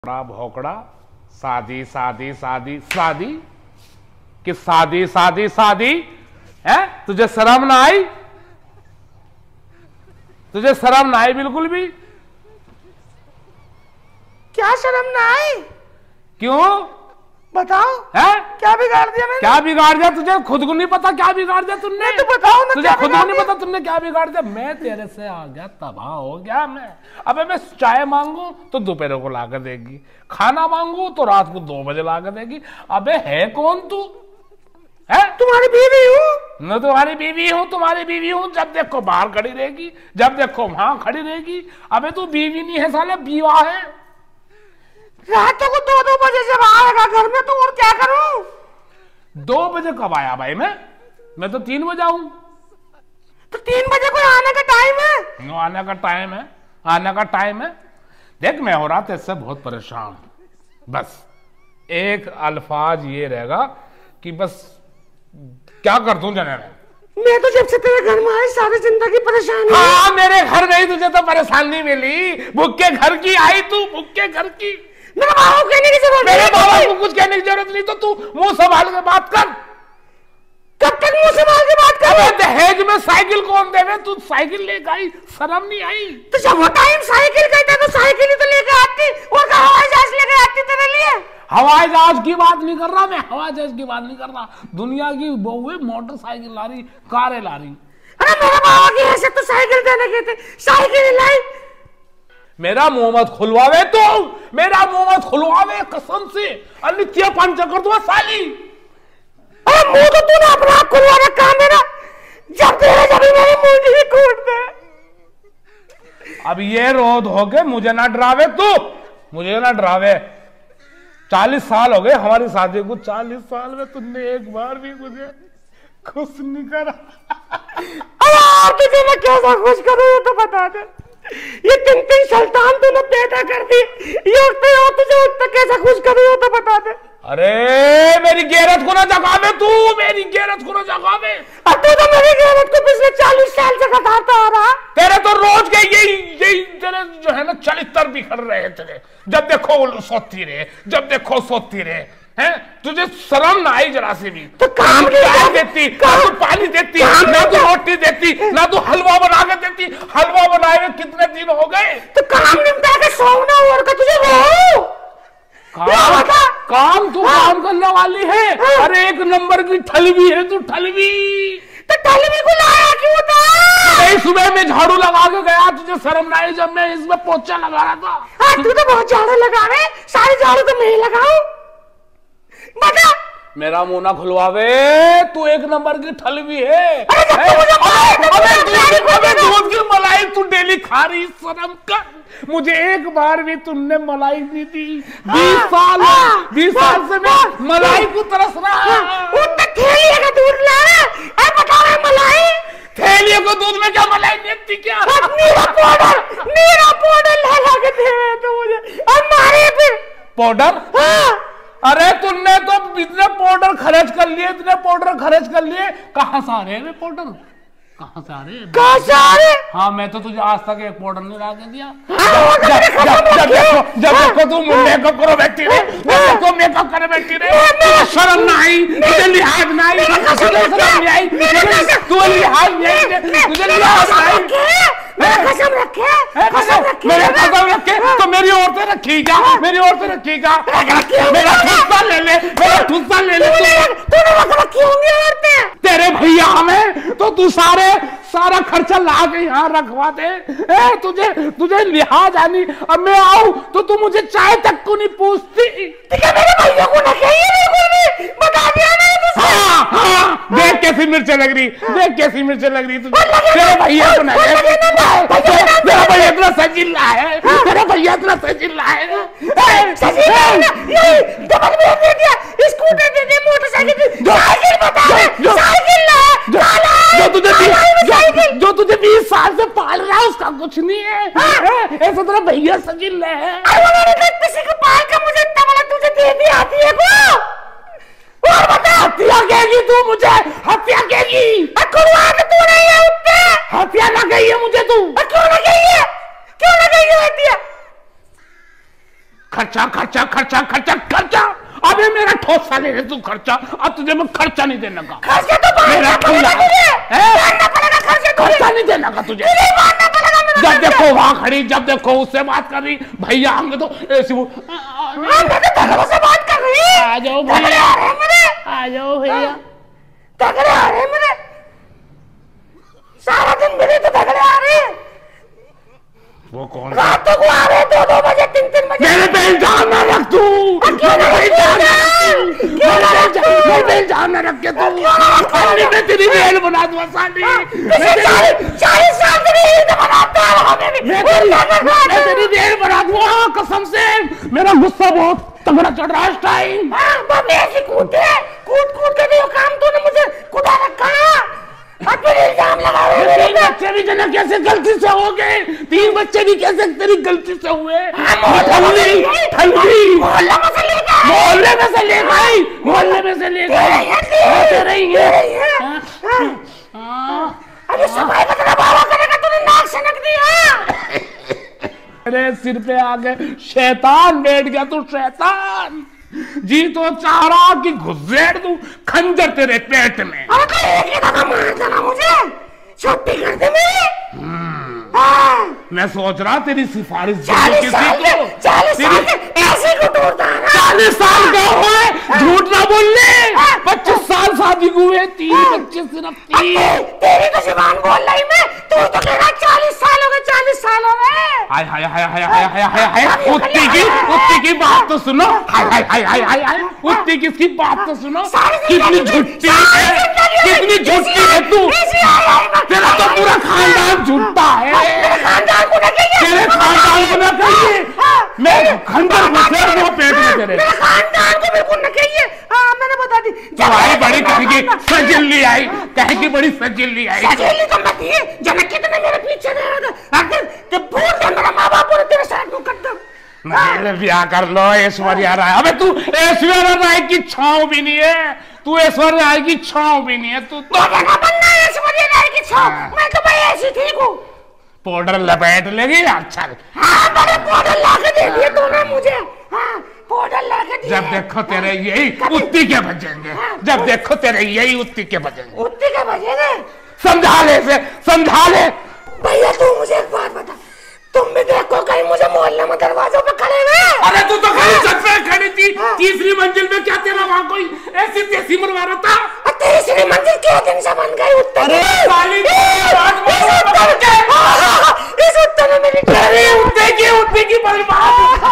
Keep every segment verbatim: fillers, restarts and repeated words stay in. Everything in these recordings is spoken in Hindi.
बड़ा भौकड़ा शादी शादी शादी शादी कि शादी शादी शादी है। तुझे शर्म ना आई? तुझे शर्म ना आई बिल्कुल भी? क्या शर्म ना आई? क्यों बताओ है? क्या बिगाड़ दिया मैंने? क्या बिगाड़ दिया? तुझे खुद को नहीं पता क्या बिगाड़ दिया तुमने? तो बताओ ना, तुझे क्या खुद को बिगाड़ नहीं दिया? पता तुमने क्या बिगाड़ दिया? मैं तेरे से आ गया, तबाह हो गया मैं। अबे मैं चाय मांगू तो दोपहर को लाकर देगी, खाना मांगू तो रात को दो बजे लाकर देगी। अबे है कौन तू? है तुम्हारी बीवी हूँ। मैं तुम्हारी बीवी हूँ, तुम्हारी बीवी हूँ। जब देखो बाहर खड़ी रहेगी, जब देखो वहां खड़ी रहेगी। अबे तू बीवी नहीं है साले, बीवा है। रातों को दो दो बजे जब आएगा घर में तो और क्या करूं? दो बजे कब आया भाई? मैं मैं तो तीन बजे आऊं। तो तीन बजे कोई आने का टाइम है? आने का टाइम है, आने का टाइम है। देख मैं हो रहा था इससे बहुत परेशान। बस एक अल्फाज ये रहेगा कि बस क्या कर दूं जने में। मैं तो जब से तेरे घर में आई सारी जिंदगी परेशान हूं। हाँ मेरे घर गई तुझे तो परेशानी मिली। भुक्के घर की आई तू, भुक्के घर की। मेरे बाबा को कहने की जरूरत नहीं। मेरे बाबा को कुछ कहने की जरूरत नहीं, तो तू मुंह संभाल के बात कर। कब तक मुंह संभाल के बात कर? दहेज में साइकिल कौन देवे? तू साइकिल लेकर आई, शर्म नहीं आई? तो जब वो टाइम साइकिल कहता तो साइकिल ही तो लेकर आती और का हवाई जहाज लेकर आती तेरे लिए। हवाई जहाज की बात नहीं कर रहा मैं, हवाई जहाज की बात नहीं कर रहा। दुनिया की बहुए मोटरसाइकिल ला रही, कारें ला रही। अरे मेरे बाबा की ऐसे तो साइकिल देने के थे, साइकिल लाई। मेरा मुंह मत खुलवावे तू, मेरा मुंह मत खुलवावे कसम से। अनित्य पंच कर दूंगा साली। अरे मुंह तो तूने अपना खुलवा रखा है मेरा। जब तेरे जब मेरी मुंडी ही कूट दे। अब ये रोध हो गए, मुझे ना डरावे तू, मुझे ना डरावे। चालीस साल हो गए हमारी शादी को, चालीस साल में तुमने एक बार भी मुझे खुश नहीं करा। अरे तुझे मैं कैसा खुश करूं ये तो बता दे। ये तीन तीन सुल्तान तूने पैदा कर दी, ये उठते हो तुझे उठते कैसा खुश करूं ये तो बता दे। अरे मेरी गैरत को ना जगावे तू, मेरी गैरत को ना जगावे। अब तू तो मेरी गैरत को पिछले चालीस साल से घटाता आ रहा। तेरे तो रोज के यही यही तेरे जो है ना चरित्र बिखर रहे तेरे। जब देखो सोती रहे, जब देखो सोती रहे हैं। तुझे शर्म ना आई जरा से भी? तो काम चाय देती, ना तू पानी देती, ना तू रोटी देती, ना तू हलवा बना के देती। हलवा बनाए हुए कितने दिन हो गए? तो काम निपटा के सोना और का तुझे वो काम, काम तू काम करने वाली है। अरे एक नंबर की ठलवी है तू, ठलवी। तो ठलवी को लाया क्यों था? सुबह में झाड़ू लगा के गया, तुझे शर्म ना आई जब मैं इसमें पोछा लगा रहा था? हाँ, तू तो बहुत झाड़ू लगा रहे, सारी झाड़ू तो मैं ही लगाऊं। बता मेरा मुंह ना खुलवावे, तू एक नंबर की ठलवी है। अरे अबे दूध की मलाई तू डेली खा रही, शर्म कर। मुझे एक बार भी तुमने मलाई नहीं दी। बीस साल बीस साल से मैं मलाई को तरस रहा। उतना थैली का दूध ला रहा है, बता रहा मलाई। थैलियों को दूध में क्या मलाई देती क्या? नीरा पाउडर, नीरा पाउडर लगा के दे तो मुझे। अब मारे फिर पाउडर? हाँ। अरे तुमने तो इतने पाउडर खर्च कर लिए, इतने पाउडर खर्च कर लिए। कहाँ से आ रहे हैं पाउडर? कहाँ से आ रहे हैं? कहाँ से आ रहे? हाँ मैं तो तुझे आज तक एक पाउडर नहीं ला के दिया। जब जब देखो जब देखो तू मेकअप करो बैठी रहे, देखो मेकअप करे बैठी रहे। शर्म ना आई, तुझे लिहाज ना आई, तुझे शर्म नहीं आई, तू लिहाज नहीं, तुझे लिहाज आई। कसम रखे, कसम रखे, मेरे कसम रखे तो मेरी औरतें रखी क्या? मेरी औरतें रखी क्या? मेरा ठुस्सा ले ले, मेरा ठुस्सा ले ले। तूने रखी होंगी औरतें तेरे भैया में तो तू सारे सारा खर्चा ला के यहाँ रखवा दे। ए, तुझे तुझे लिहाज आनी। अब मैं आऊं तो तू मुझे चाय तक को नहीं पूछती। मेरे भैया को ना कहिए, बता दिया मैंने तुझे। हाँ हाँ देख कैसी मिर्चें लग रही, देख कैसी मिर्चें लग रही तुझे। तेरे भैया को ना, तेरा भैया इतना सजीला है, तेरा भैया इतना सजीला है। डबल ब्रेक दे दिया, स्कूटर दे दिया, मोटरसाइकिल, साइकिल बता दे, साइकिल ला, जो तुझे जो, जो तुझे बीस साल से पाल रहा है उसका कुछ नहीं है। ऐसा तेरा भैया सजीला है। किसी को पाल का मुझे इतना बड़ा तुझे दे दी आती है को? और बता, हत्या कहेगी तू मुझे, हत्या कहेगी? अकुलवा के तू नहीं है उठते, हत्या ना कही है मुझे तू। क्यों ना कही है? क्यों ना कही है हत्या? खट खर्चा खर्चा खर्चा खर्चा खर्चा। अबे मेरा ठोस सा ले तू खर्चा, अब तुझे मैं खर्चा नहीं देने का। खर्चा तो मेरा पड़ेगा तुझे, खर्चा नहीं देने का तुझे। जब देखो वहां खड़ी, जब देखो उससे बात कर रही, भैया होंगे तो ऐसी वो से बात कर रही। आ जाओ भैया, आ जाओ भैया, तगड़े आ रहे मेरे, सारा दिन मेरे तो तगड़े आ रहे। वो कौन रात को आ रहे, दो दो बजे तीन तीन बजे। मेरे पे इल्जाम ना रख तू, मेरे पे इल्जाम ना रख के तू, मैं तेरी बेल बना दूंगा साली। चालीस साल से नहीं बनाता मैं तेरी बेल बना दूंगा कसम से। मेरा गुस्सा बहुत तगड़ा चढ़ रहा है इस टाइम। ऐसे कूदे कूद कूद के जो काम तूने मुझे कुदा रखा, इल्जाम लगा रहे। तीन बच्चे भी जना कैसे गलती से हो गए, तीन बच्चे भी कैसे तेरी गलती से हुए। ठल्ली ठल्ली मोहल्ले में से ले गए, मोहल्ले में से ले गई, मोहल्ले में से ले गई, तेरे ही है। अरे सफाई का तेरा बाबा करेगा, तूने नाक सनक दिया। मेरे सिर पे आ गए शैतान, बैठ गया तू शैतान। जी तो चाह रहा कि घुसेड़ दूं खंजर तेरे पेट में। अरे एक ही दफा मार देना मुझे, छुट्टी कर दे मेरी। मैं सोच रहा तेरी सिफारिश चालीस साल के, चालीस साल के ऐसे को तोड़ता है। चालीस साल का हुआ, झूठ ना बोल ले। पच्चीस साल शादी को हुए, तीन बच्चे सिर्फ तीन। तेरी तो जुबान बोल रही मैं, तू तो कह रहा चालीस साल हो गए, चालीस साल हो गए। हाय हाय हाय हाय हाय हाय हाय हाय, उत्ती की उत्ती की बात तो सुनो। हाय हाय हाय हाय हाय हाय, उत्ती की इसकी बात तो सुनो। कितनी झूठी है, कितनी झूठी है तू। तेरा तो पूरा खानदान झूठा है। खानदान को ना कहिए, तेरे खानदान को ना कहिए, मैं खंजर घुसेड़ दूंगा पेट में तेरे। मेरे खानदान को बिल्कुल ना कहिए। हाँ मैंने बता दी। तुम्हारी बड़ी कहेगी सजिल्ली आई, कहेगी बड़ी सजिल्ली आई। सजिल्ली तो मत ही, जनक कितने मेरे पीछे रहा था। अगर ते भूल दे मेरा माँ बाप ने तेरे साथ नु कर दो। मेरे ब्याह कर लो ऐश्वर्या राय। अबे तू ऐश्वर्या राय की छांव भी नहीं है, तू ऐश्वर्या राय की छांव भी नहीं है। तू तो ना बनना ऐश्वर्या राय की छांव, मैं तो भाई ऐसी ठीक हूँ। पाउडर लपेट लेगी अच्छा। हाँ बड़े पाउडर ला के दे दिए तूने मुझे। हाँ पाउडर ला के दिए। जब देखो तेरे यही उत्ती के बजेंगे, जब देखो तेरे यही उत्ती के बजेंगे। उत्ती के बजेंगे, समझा ले से, समझा ले। भैया तू मुझे एक बात बता, तुम भी देखो कहीं मुझे मोहल्ले में दरवाजों पे खड़े हुए। अरे तू तो खड़ी छत पे खड़ी थी, तीसरी मंजिल में क्या तेरा वहां कोई ऐसी तेजी मरवा रहा था? तीसरी मंजिल क्या दिन से बन गई उत्तर? अरे साली इस उत्तर में मेरी उत्ते की उत्ते की बर्बाद।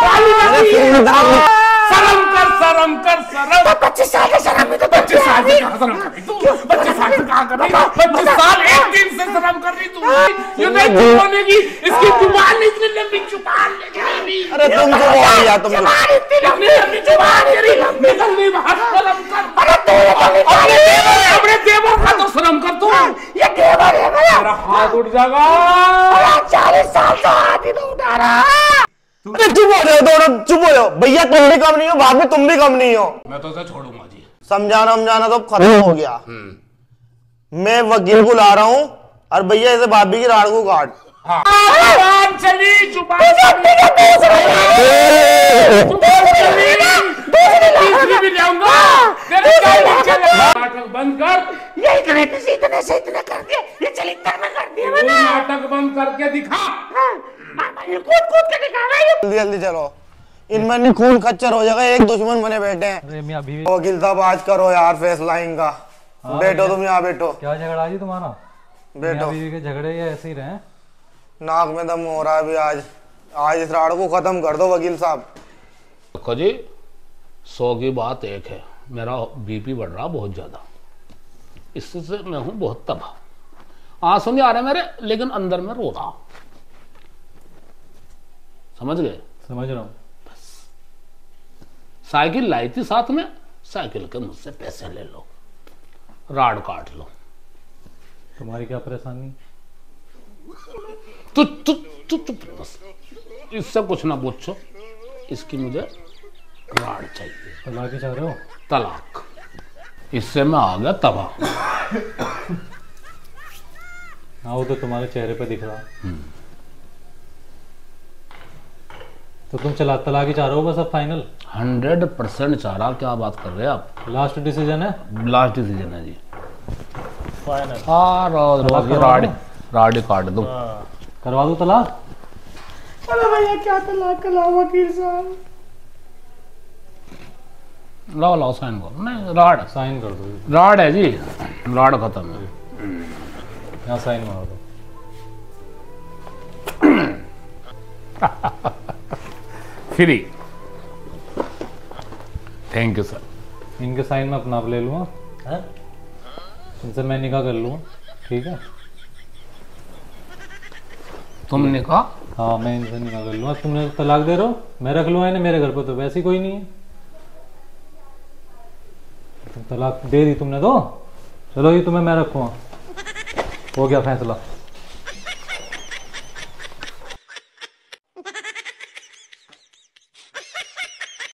शर्म कर शर्म कर शर्म। तो पच्चीस साल के शर्म में तो पच्चीस साल से कहाँ शर्म कर रही तू? पच्चीस साल से कहाँ कर रही? पच्चीस साल एक दिन से शर्म कर रही तू। ये नहीं बोलने की, इसकी जुबान इतनी लंबी जुबान लेगी। अरे तुम जो बोल या तुम जुबान इतनी लंबी, लंबी जुबान तेरी निकलनी बाहर। शर्म कर। अरे तू अपने देवर, अपने देवर का तो शर्म कर तू। ये देवर है मेरा। तेरा हाथ उठ जाएगा। चालीस साल से हाथ ही तो उठा रहा। अरे चुप हो जाओ दोनों, चुप हो जाओ। भैया तुम भी कम नहीं हो, बाद में तुम भी कम नहीं हो। मैं तो उसे छोड़ूंगा जी। समझाना समझाना तो खत्म हो गया। मैं वकील को ला रहा हूँ और भैया इसे भाभी की राड़ को काट। हाँ। जुबान चली, जुबान भी जाऊंगा। नाटक बंद कर। ये इतने से इतने से इतने कर दिए, ये चलित्र में कर दिया मैंने। नाटक बंद करके दिखा। कूद कूद के दिखा रहा है। जल्दी जल्दी चलो, इनमें खून खच्चर हो जाएगा। एक दुश्मन बने बैठे हैं। वकील साहब आज करो यार फेस लाइन का। बैठो तुम यहाँ बैठो। क्या झगड़ा जी तुम्हारा? बैठो। बीवी के झगड़े या ऐसे ही रहे? नाक में दम हो रहा है अभी। आज आज इस राड़ को खत्म कर दो वकील साहब। देखो जी, सौ की बात एक है, मेरा बीपी बढ़ रहा बहुत ज्यादा, इससे मैं हूं बहुत तबाह। आंसू नहीं आ रहे मेरे, लेकिन अंदर में रो रहा। समझ गए? समझ रहा हूँ। साइकिल लाई थी साथ में, साइकिल के मुझसे पैसे ले लो, राड काट लो। तुम्हारी क्या परेशानी? तू तू तू चुप बस, इससे कुछ ना पूछो। इसकी मुझे राड चाहिए। तलाक चाह रहे हो? तलाक। इससे मैं आ गया तबाह। हाँ वो तो तुम्हारे चेहरे पे दिख रहा। तो तुम चला तलाक ही चाह रहे हो बस अब फाइनल? हंड्रेड परसेंट चाह रहा, क्या बात कर रहे हैं आप? लास्ट डिसीजन है? लास्ट डिसीजन है जी। फाइनल। हाँ रोज रोज की राड राड काट दो। करवा दो तलाक? अरे भैया क्या तलाक का लाओ वकील साहब? लाओ लाओ साइन करो। नहीं राड साइन कर दो। राड है जी, राड खत्म है। यहाँ साइन मार दो। फ्री। Thank you sir. इनके साइन में अपना आप ले लूँगा, हैं? इनसे मैं निकाह कर लूँगा, ठीक है? तुमने कहा? हाँ मैं इनसे निकाह कर लूँगा। तुमने तलाक दे रहे हो, मैं रख लूँगा इन्हें, मेरे घर पर तो वैसे ही कोई नहीं है। तुम तलाक दे दी तुमने तो, चलो ये तुम्हें मैं रखूँगा। हो गया फैसला।